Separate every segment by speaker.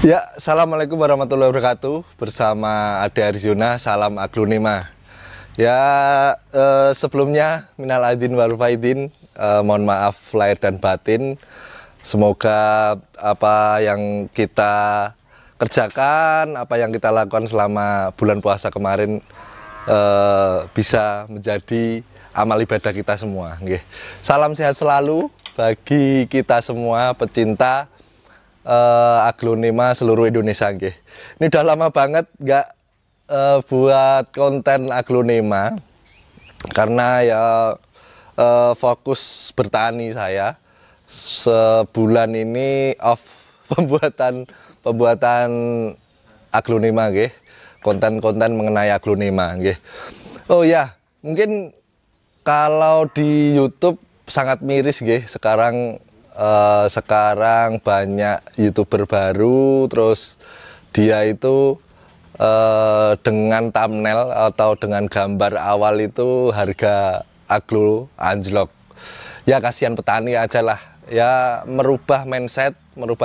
Speaker 1: Ya, assalamualaikum warahmatullahi wabarakatuh. Bersama Ade Arjuna, salam aglonema. Ya, sebelumnya minal aidin wal faidin, mohon maaf lahir dan batin. Semoga apa yang kita kerjakan, apa yang kita lakukan selama bulan puasa kemarin bisa menjadi amal ibadah kita semua. Salam sehat selalu bagi kita semua pecinta aglonema seluruh Indonesia. Ini udah lama banget nggak buat konten aglonema karena ya fokus bertani saya. Sebulan ini off pembuatan aglonema, konten-konten mengenai aglonema. Oh ya, mungkin kalau di YouTube sangat miris, sekarang banyak YouTuber baru, terus dia itu dengan thumbnail atau dengan gambar awal itu harga aglo anjlok. Ya kasihan petani aja lah, ya merubah mindset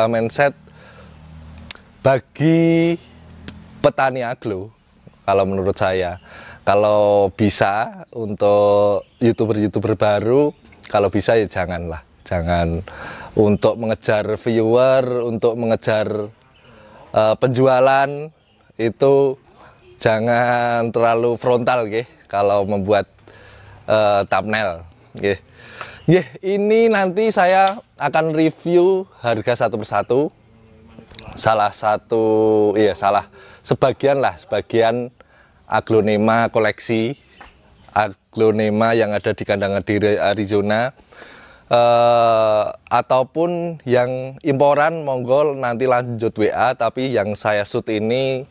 Speaker 1: bagi petani aglo. Kalau menurut saya, kalau bisa untuk YouTuber baru, kalau bisa ya jangan untuk mengejar viewer, untuk mengejar penjualan, itu jangan terlalu frontal, kalau membuat thumbnail. Ini nanti saya akan review harga satu persatu. Sebagian aglonema koleksi, aglonema yang ada di kandang Ade Arjuna. Ataupun yang imporan, monggo nanti lanjut WA. Tapi yang saya shoot ini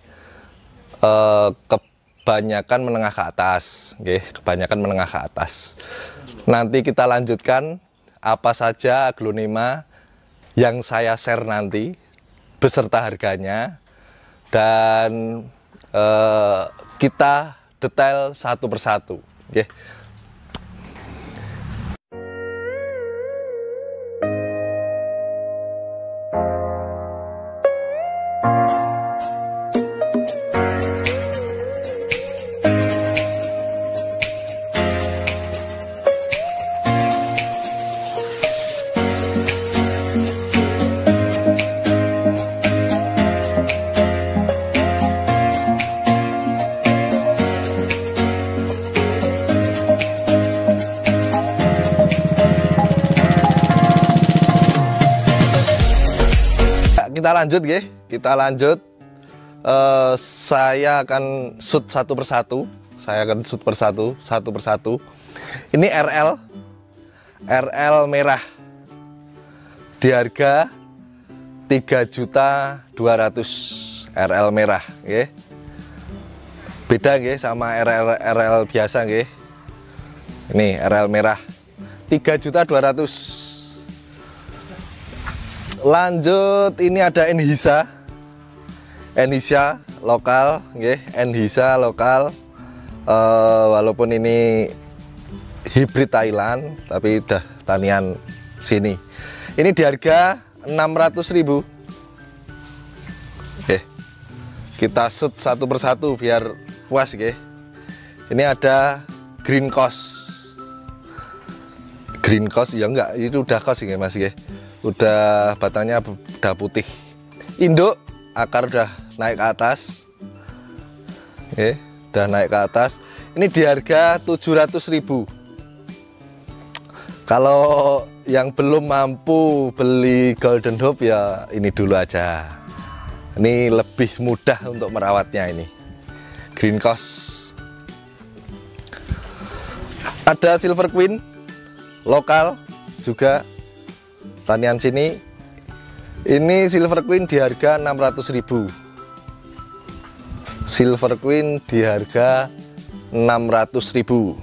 Speaker 1: kebanyakan menengah ke atas, kebanyakan menengah ke atas. Nanti kita lanjutkan apa saja aglonema yang saya share nanti beserta harganya, dan kita detail satu persatu. Kita lanjut. Saya akan shoot satu persatu. Satu persatu. Ini RL merah di harga 3.200.000. RL merah, beda sama RL biasa. Ini RL merah 3.200.000. Lanjut, ini ada Enhisa lokal, Enhisa lokal. Walaupun ini hibrid Thailand, tapi udah tanian sini. Ini di harga 600.000. Kita shoot satu persatu biar puas. Ini ada Green Coast ya, enggak, itu udah kos Mas. Udah batangnya udah putih, induk, akar udah naik ke atas. Udah naik ke atas. Ini di harga 700.000. Kalau yang belum mampu beli Golden Hope, ya ini dulu aja. Ini lebih mudah untuk merawatnya. Ini Green Coast. Ada Silver Queen lokal juga, tanian sini. Ini Silver Queen di harga 600.000. Silver Queen di harga 600.000.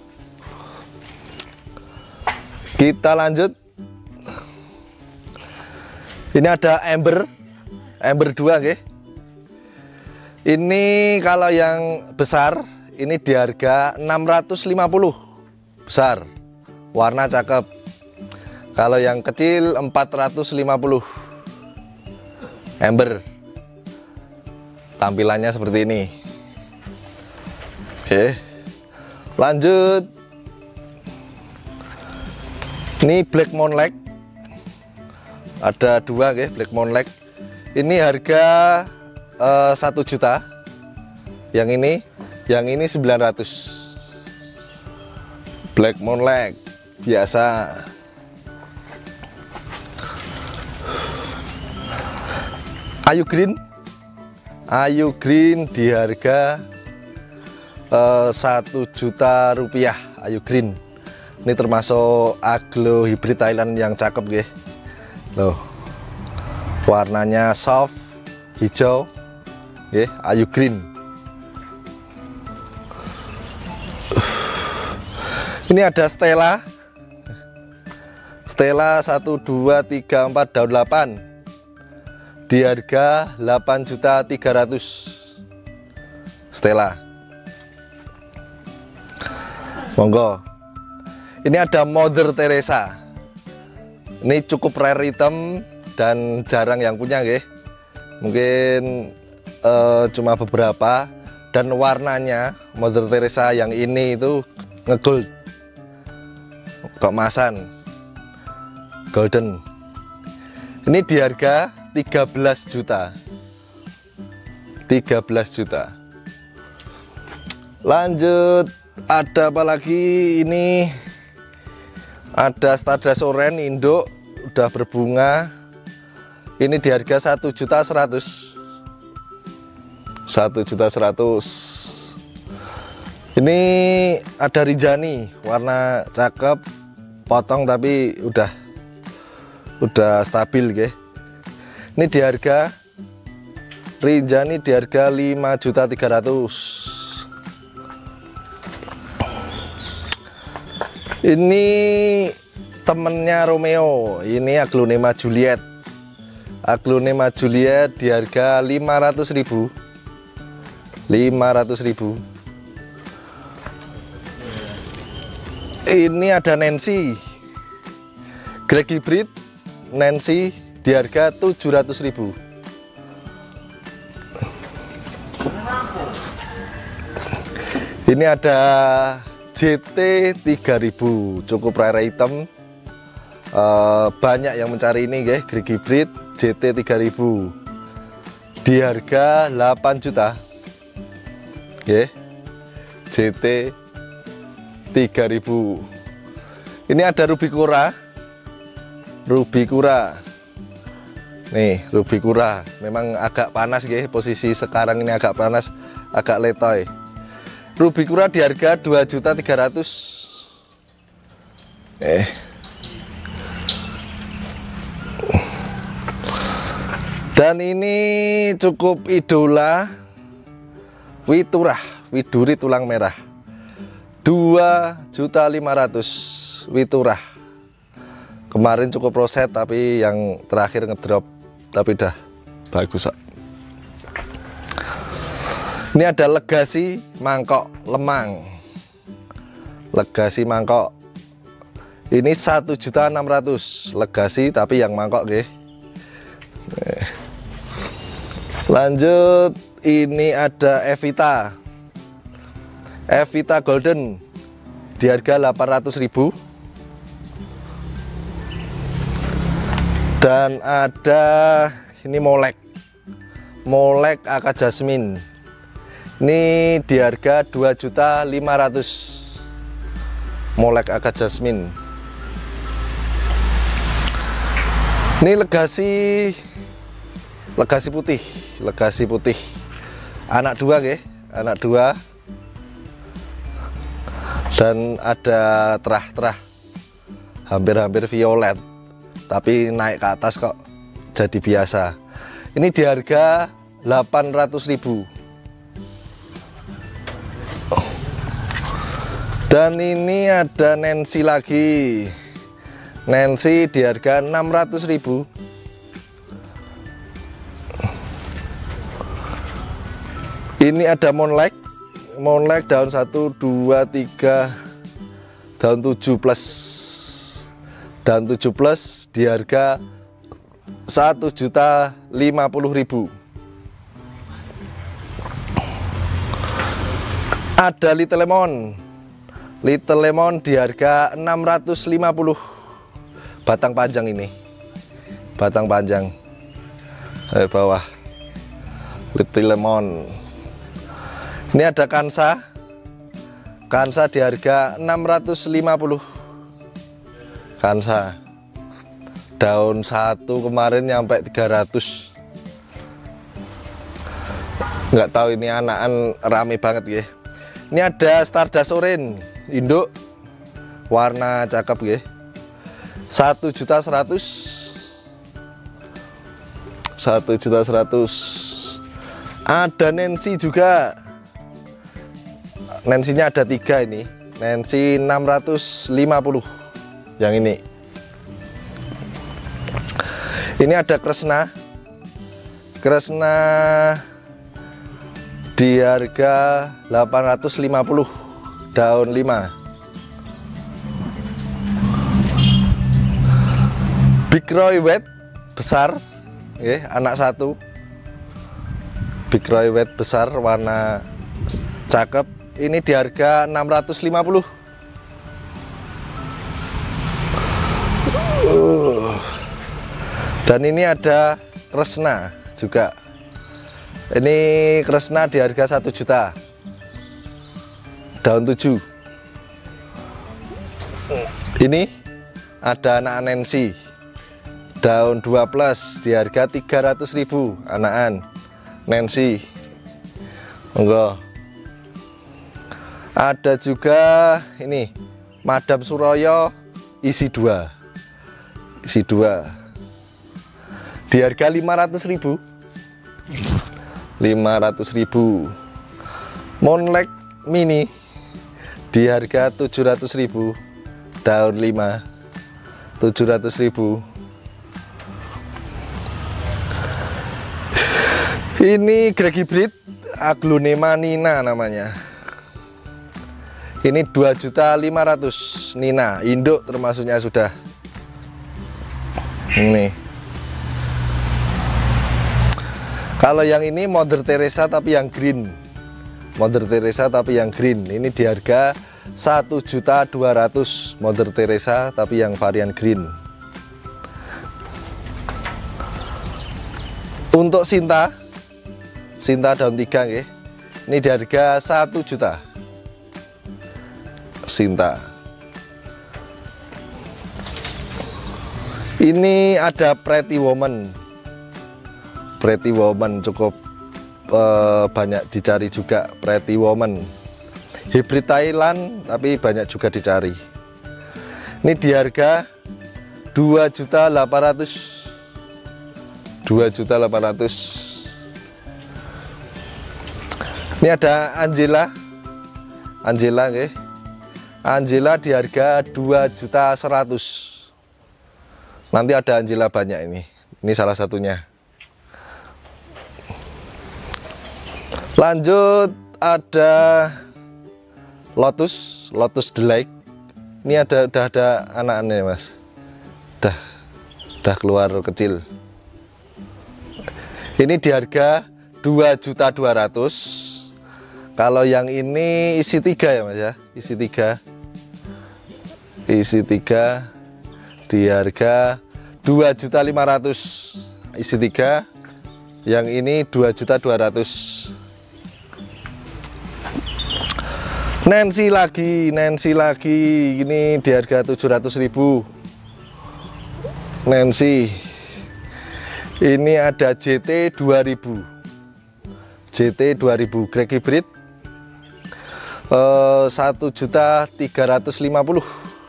Speaker 1: Kita lanjut. Ini ada Amber 2, Ini kalau yang besar ini di harga 650. Besar, warna cakep. Kalau yang kecil 450. Amber tampilannya seperti ini. Oke, lanjut. Ini black moonlight, ada dua ya, black moonlight. Ini harga 1 juta. Yang ini 900. Black moonlight biasa. Ayu green di harga 1 juta rupiah. Ayu green ini termasuk aglo hybrid Thailand yang cakep ya. Loh, warnanya soft hijau ya, ayu green. Ini ada Stella 1 2 3 4 daun 8 di harga 8.300.000. Stella, monggo. Ini ada Mother Teresa. Ini cukup rare item dan jarang yang punya ya. Mungkin cuma beberapa, dan warnanya Mother Teresa yang ini itu ngegold, keemasan golden. Ini di harga 13 juta. 13 juta. Lanjut, ada apa lagi? Ini ada Stardust Orange induk, udah berbunga. Ini di harga 1.100.000. 1.100.000. Ini ada Rinjani, warna cakep, potong tapi udah stabil ya. Ini di harga Rinjani di harga 5.300.000. Ini temennya Romeo, ini Aglonema Juliet. Aglonema Juliet di harga 500.000. 500.000. Ini ada Nancy Greg Hybrid, Nancy di harga 700.000. Ini ada JT 3000, cukup rare item. Banyak yang mencari ini ya, Greg Hybrid JT 3000 di harga 8 juta ya. JT 3000. Ini ada Ruby Cura. Nih, Ruby Cura memang agak panas ya, posisi sekarang ini agak panas, agak letoy. Ruby Cura di harga 2.300.000. Dan ini cukup idola, Widuri tulang merah, 2.500.000. Witurah kemarin cukup roset, tapi yang terakhir ngedrop, tapi udah bagus. Ini ada Legasi mangkok lemang. Legasi mangkok. Ini 1.600.000 Legasi, tapi yang mangkok nggih. Lanjut, ini ada Evita. Evita Golden di harga 800.000. Dan ada ini Molek Aka Jasmine. Ini di harga 2.500.000. Molek Aka Jasmine. Ini Legasi putih. Anak dua ya, anak dua. Dan ada terah hampir violet, tapi naik ke atas kok jadi biasa. Ini di harga 800.000. Dan ini ada Nancy lagi. Nancy di harga 600.000. Ini ada Moonlight daun 1 2 3 daun 7 plus. Dan 7 plus di harga 1.050.000. Ada Little Lemon. Little Lemon di harga 650. Batang panjang ini. Batang panjang. Bawah. Little Lemon. Ini ada Kansa. Kansa di harga 650. Kansa. Daun satu kemarin nyampe 300. Nggak tahu ini anakan rame banget ya. Ini ada Stardust Orange induk, warna cakep ya. 1.100.000. 1.100.000. Ada Nancy juga. Nancy-nya ada 3 ini. Nancy 650. Yang ini. Ini ada Kresna. Kresna di harga 850. Daun 5. Big Roy White besar, anak 1. Big Roy White besar, warna cakep. Ini di harga 650. Dan ini ada Kresna juga. Ini Kresna di harga 1 juta. Daun 7. Ini ada anak Nancy. Daun 2 plus di harga 300.000. Anakan Nancy. Monggo. Ada juga ini Madam Suroyo isi 2. Isi 2. Di harga 500.000. 500.000. Monlek mini di harga 700.000. Daun 5. 700.000. Ini Greg Hybrid Aglonema Nina namanya. Ini 2.500.000 Nina, induk termasuknya sudah. Ini. Kalau yang ini Mother Teresa tapi yang green. Mother Teresa tapi yang green. Ini di harga 1.200.000 Mother Teresa tapi yang varian green. Untuk Sinta daun 3 ya. Ini di harga 1 juta. Sinta. Ini ada Pretty Woman. Pretty Woman cukup banyak dicari juga. Pretty Woman hybrid Thailand tapi banyak juga dicari. Ini di harga 2.800.000. 2.800.000. Ini ada Angela. Angela nggih. Angela di harga 2.100.000. Nanti ada Angela banyak ini. Ini salah satunya. Lanjut ada Lotus Delight. Ini udah ada anak-anaknya mas. Udah keluar kecil. Ini di harga 2.200.000. Kalau yang ini isi 3 ya mas ya. Isi 3 di harga 2.500.000. Isi 3. Yang ini 2.200.000. Nancy lagi ini di harga 700.000. Nancy ini ada JT 2000 Greg Hybrid 1.350.000.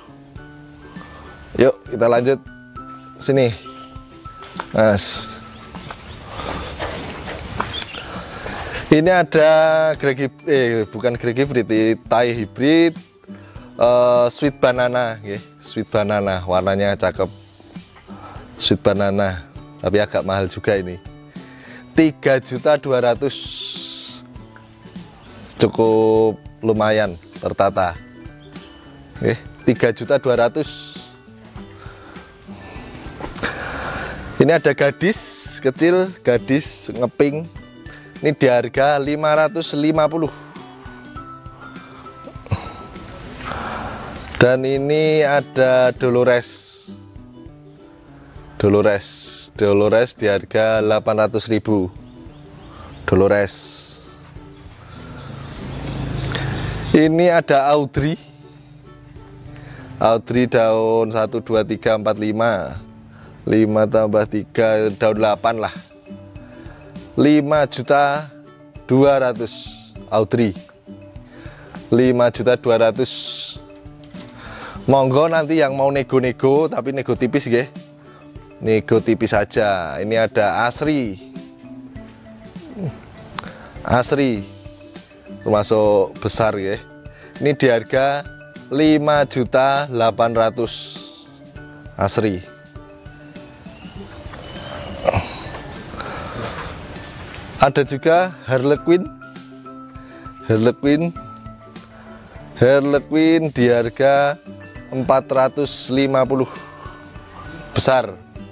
Speaker 1: Yuk kita lanjut sini mas. Ini ada bukan Greg Hybrid, Thai Hybrid Sweet Banana, Sweet Banana, warnanya cakep. Sweet Banana, tapi agak mahal juga ini. 3.200.000, cukup lumayan tertata. 3.200.000. Ini ada gadis kecil, gadis ngeping. Ini di harga 550. Dan ini ada Dolores di harga 800.000. Dolores. Ini ada Audrey daun 1 2 3 4 5 5 tambah 3 daun 8 lah, 5.200.000 Audrey, 5.200.000. Monggo nanti yang mau nego-nego, tapi nego tipis nggih. Nego tipis saja. Ini ada Asri termasuk besar ya. Ini di harga 5.800.000 Asri. Ada juga Harlequin di harga 450 besar.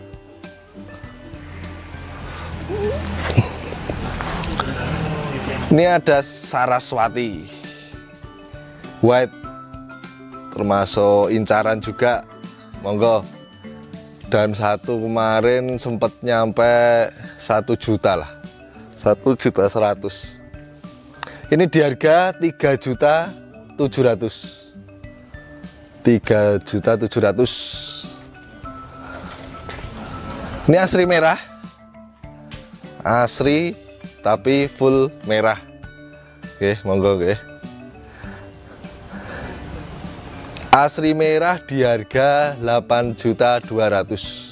Speaker 1: Ini ada Saraswati white, termasuk incaran juga, monggo. Dan satu kemarin sempat nyampe 1 juta lah, 1.100.000. Ini di harga 3.700.000. 3.700.000. Ini asri merah, asri tapi full merah. Oke, monggo oke. Asri merah di harga 8.200.000.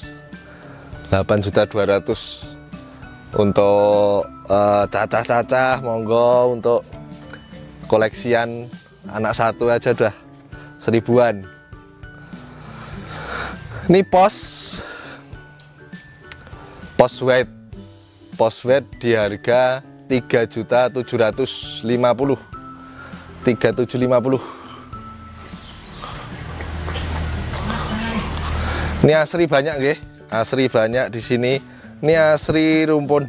Speaker 1: 8.200.000 untuk cacah-cacah, monggo. Untuk koleksian anak satu aja udah 1000-an. Ini pos white di harga 3.750.000. 3.750.000. Ini asri banyak nggih, asri banyak di sini. Ini asri rumpun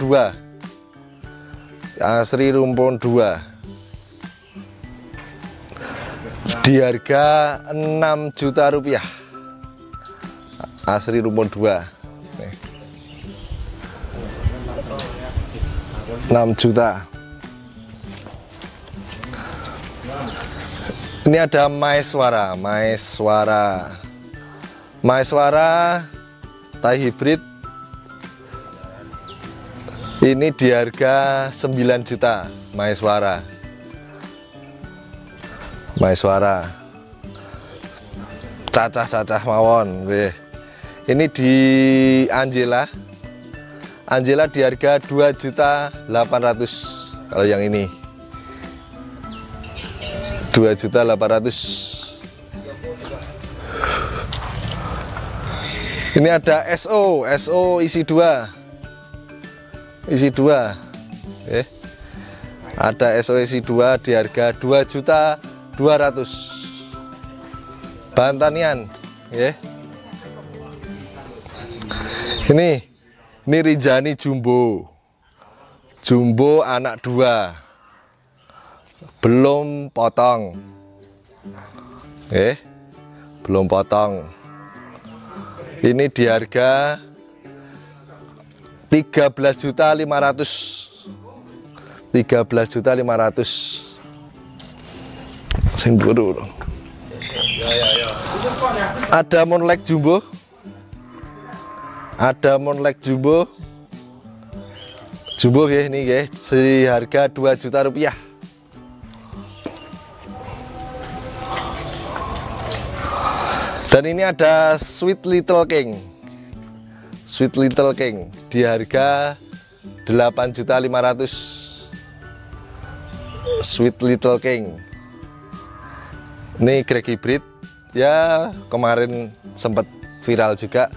Speaker 1: 2. Asri rumpun 2. Di harga 6 juta rupiah. Asri rumpun 2. 6 juta. Ini ada Maeswara Thai hybrid. Ini di harga 9 juta. Maeswara cacah-cacah mawon. Ini di Angela di harga 2.800.000. Kalau yang ini 2.800.000. Ini ada SO isi 2. Ada SO isi 2 di harga 2.200.000. Bantanian Ini Rinjani jumbo anak 2, belum potong. Belum potong. Ini di harga 13.500.000. 13.500.000. Sing buru. Ada Moonlight jumbo. Jumbo ya, ini ya, seharga 2 juta rupiah. Dan ini ada Sweet Little King di harga 8.500.000. Sweet Little King. Ini grek hybrid ya, kemarin sempat viral juga.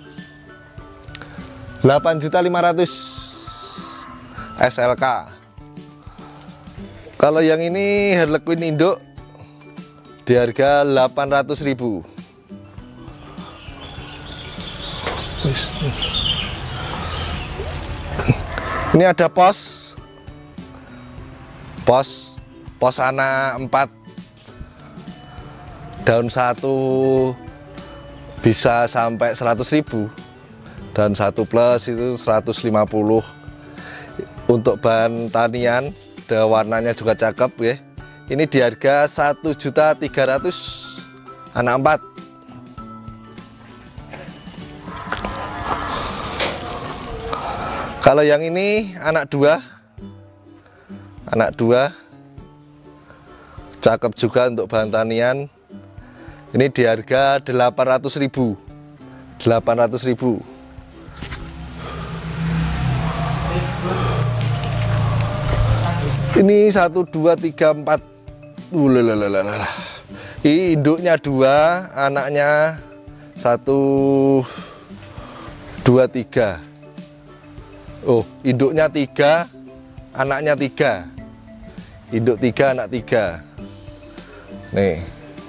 Speaker 1: 8.500.000 SLK. Kalau yang ini Harlequin induk di harga 800.000. Ini ada pos anak 4 daun satu bisa sampai 100.000, daun satu plus itu 150. Untuk bahan tanian, warnanya juga cakep ya. Ini di harga 1.300.000 anak 4. Kalau yang ini anak 2, cakep juga untuk bahan tanian. Ini di harga 800.000. 800.000. Ini 1, 2, 3, 4. Ini induknya 2, anaknya 1, 2, 3. Oh, induknya 3, anaknya 3. Induk 3, anak 3. Nih.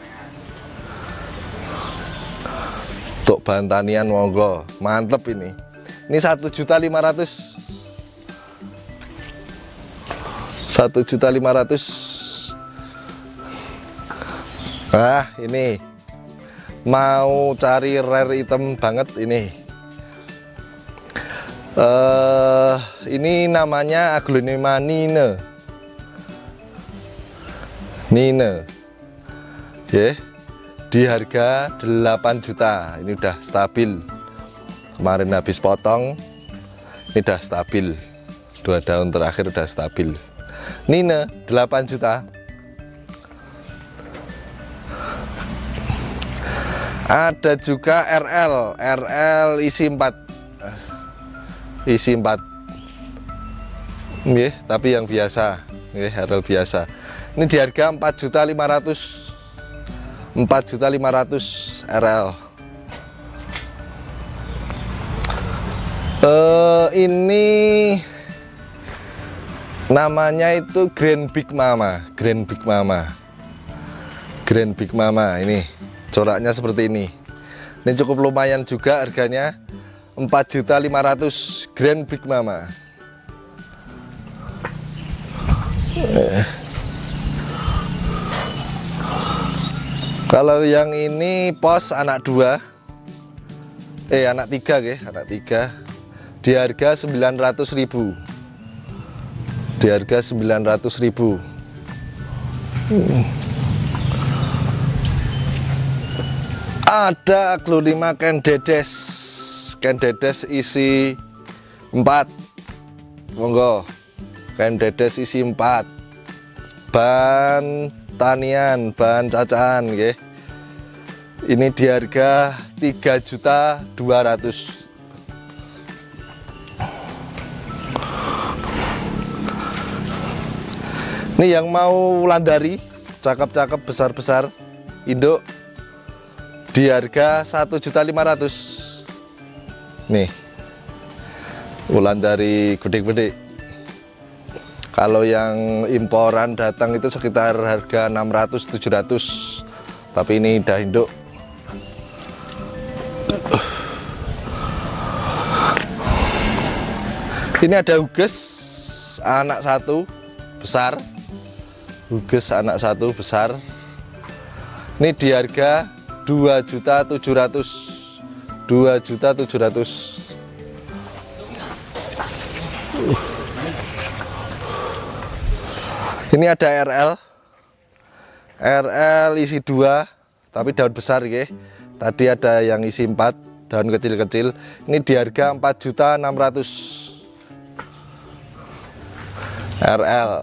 Speaker 1: Untuk bahan tanian monggo, mantep ini. Ini 1.500.000. 1.500.000. Nah, ini mau cari rare item banget ini. Ini namanya Aglonema Nine. Ya, di harga 8 juta. Ini udah stabil. Kemarin habis potong, ini udah stabil. 2 daun terakhir udah stabil. Nine 8 juta. Ada juga RL isi 4. Isi 4. Nggih, tapi yang biasa, nggih, RL biasa. Ini di harga 4.500.000. 4.500.000 RL. Ini namanya itu Grand Big Mama. Ini coraknya seperti ini. Ini cukup lumayan juga harganya. 4.500.000 Grand Big Mama. Kalau yang ini pos anak 2, anak 3 ya, anak 3. Di harga 900.000. Di harga 900.000. Ada Aglonema Kendedes. Kendedes isi 4. Monggo. Kendedes isi 4. Bahan tanian, bahan cacahan nggih. Ini di harga 3.200.000. Ini yang mau Wulandari, cakep-cakep, besar-besar, induk di harga 1.500.000. Nih, Wulandari gede-gede. Kalau yang imporan datang itu sekitar harga 600-700, tapi ini udah induk. Ini ada Huges anak 1 besar. Huges anak 1 besar. Ini di harga 2.700.000. 2.700.000. Ini ada RL isi 2, tapi daun besar ya. Tadi ada yang isi 4, daun kecil-kecil. Ini di harga 4.600.000. RL.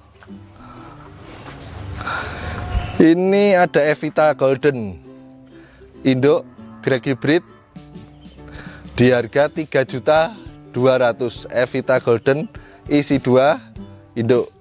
Speaker 1: Ini ada Evita Golden, induk Greg Hybrid, di harga 3.200.000. Evita Golden isi 2, induk.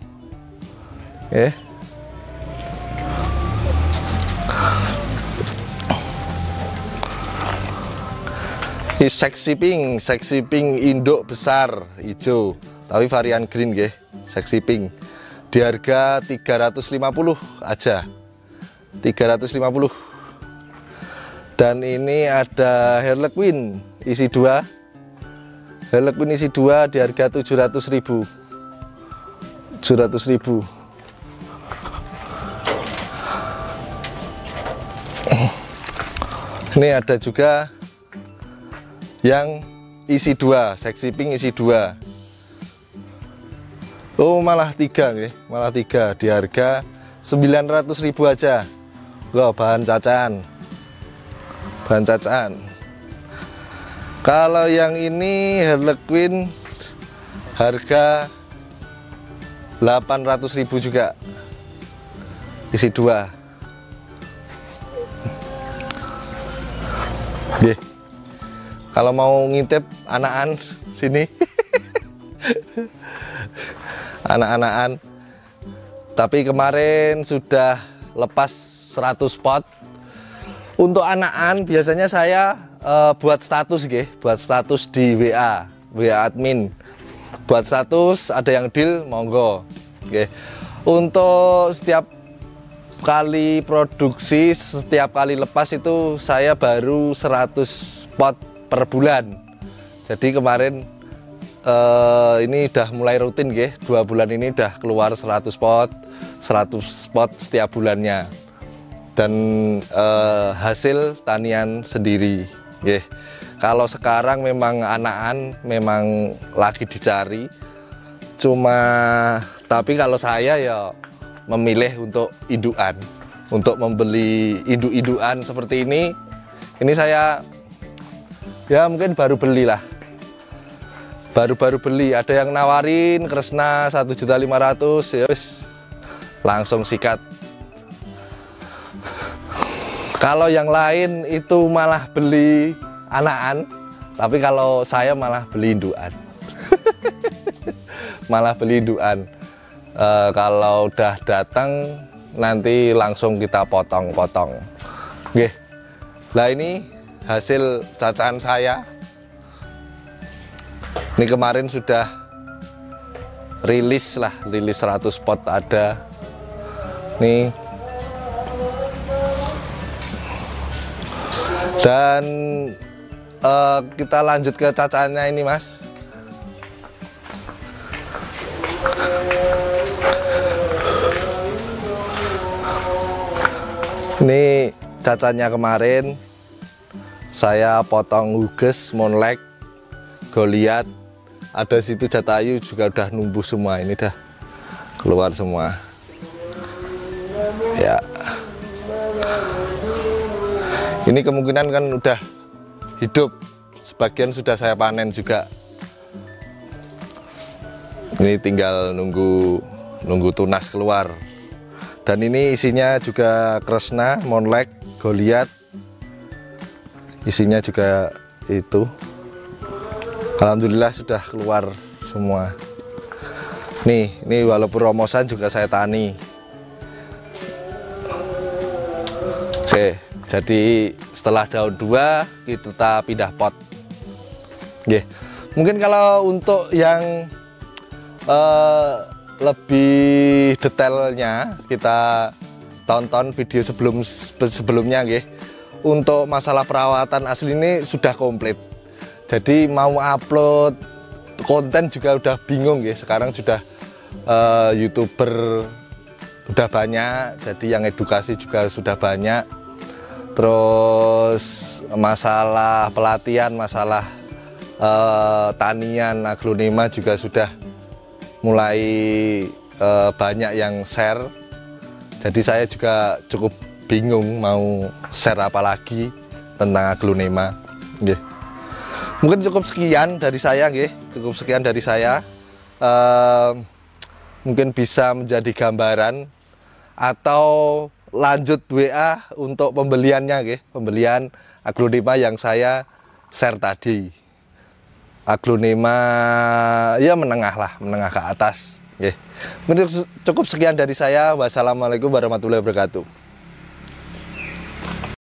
Speaker 1: Ini Sexy Pink induk besar hijau, tapi varian green nggih, Sexy Pink. Di harga 350 aja. 350. Dan ini ada Harlequin isi 2. Harlequin isi 2 di harga 700.000. 700.000. Ini ada juga yang isi 2, seksi pink isi 2. Oh, malah 3 nih, malah 3 di harga 900.000 aja. Wah, bahan cacaan. Bahan cacaan. Kalau yang ini Harlequin harga 800.000 juga. Isi 2. Oke. Kalau mau ngintip anakan sini. Anak-anakan. Tapi kemarin sudah lepas 100 pot. Untuk anakan biasanya saya buat status buat status di WA admin. Buat status, ada yang deal monggo. Untuk setiap kali produksi, setiap kali lepas itu saya baru 100 pot per bulan. Jadi kemarin ini udah mulai rutin 2 bulan ini udah keluar 100 pot setiap bulannya. Dan hasil tanian sendiri. Kalau sekarang memang anakan memang lagi dicari. Tapi kalau saya ya memilih untuk indukan, untuk membeli induk-indukan seperti ini saya ya mungkin baru beli lah. Baru beli, ada yang nawarin Kresna 1.500.000, ya wis langsung sikat. Kalau yang lain itu malah beli anakan, tapi kalau saya malah beli indukan. Malah beli indukan. Kalau udah datang nanti langsung kita potong-potong. Oke. Nah, ini hasil cacaan saya. Ini kemarin sudah rilis 100 pot ada. Nih. Dan kita lanjut ke cacaannya ini, Mas. Ini cacaannya kemarin saya potong Huges, Monlek, Goliat. Ada situ Jatayu juga udah numbuh semua, ini dah keluar semua. Ya. Ini kemungkinan kan udah hidup, sebagian sudah saya panen juga. Ini tinggal nunggu tunas keluar. Dan ini isinya juga Kresna, Monlek, Goliat. Isinya juga itu. Alhamdulillah sudah keluar semua. Nih, ini walaupun romosan juga saya tani. Oke, jadi setelah daun 2 kita pindah pot. Oke. Mungkin kalau untuk yang lebih detailnya kita tonton video sebelumnya Untuk masalah perawatan asli ini sudah komplit. Jadi mau upload konten juga udah bingung sekarang sudah YouTuber udah banyak, jadi yang edukasi juga sudah banyak. Terus masalah pelatihan, masalah tanian, agronema juga sudah mulai banyak yang share. Jadi saya juga cukup bingung mau share apa lagi tentang agronema. Mungkin cukup sekian dari saya, mungkin bisa menjadi gambaran atau lanjut WA untuk pembeliannya, pembelian agronema yang saya share tadi. Agronema ya menengah ke atas. Mungkin cukup sekian dari saya. Wassalamualaikum warahmatullahi wabarakatuh.